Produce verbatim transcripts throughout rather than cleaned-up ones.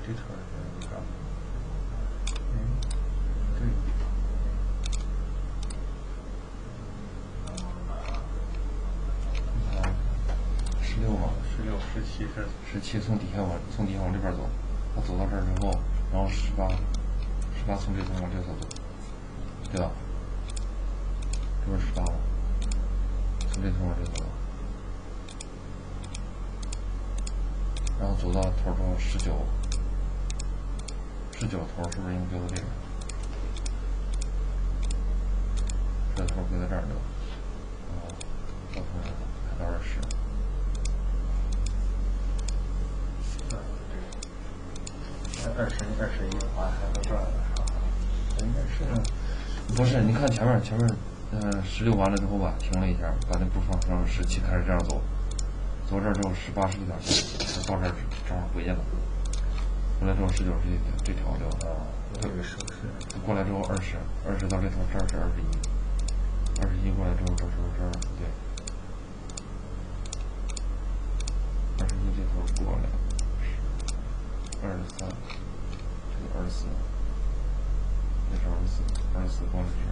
这头是干嘛？嗯，对。你看，十六嘛，十六、十七是十七，从底下往从底下往这边走，他走到这儿之后，然后十八，十八从这头往这头走，对吧？这不是十八吗？从这头往这头走。然后走到头之后十九，十九头是不是应该丢到这边？这头丢在这儿对吧？然后到头开到二十。二十二十一的话还到这儿了，应该是。不是，你看前面前面，嗯，十六完了之后吧，停了一下，把那步放上十七，开始这样走。走这儿之后，十八是一点线，到这儿正好回去了。回来之后，十九是这条对吧？啊，这个手势。过来之后二十，二十到这头，这儿是二十一，二十一过来之后，这时候这儿对，二十一这头过来，二十三，这个二十四，这是二十四，二十四过来这儿。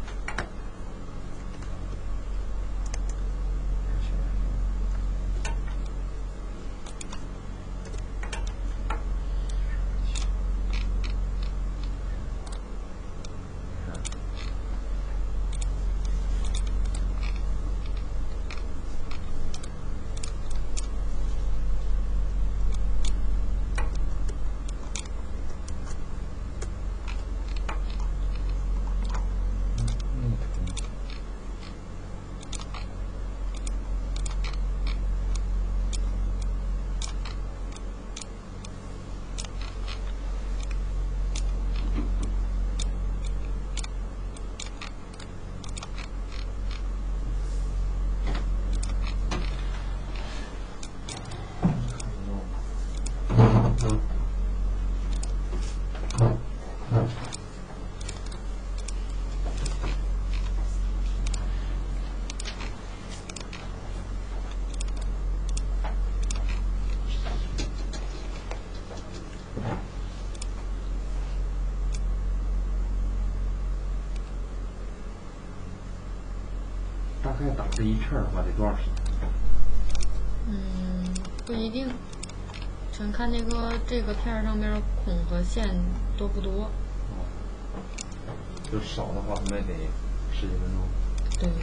大概打这一片的话得多长时间？ 嗯，不一定，全看这个这个片上面的孔和线多不多。 哦，就少的话，我们也得十几分钟。 对。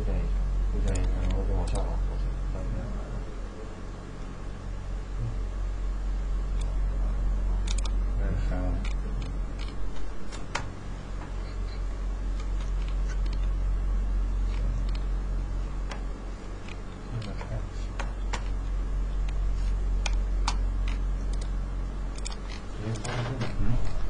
点一下，右点一下，然后再往下拉过去，慢点。开始删了。现在开始。直接发现，嗯。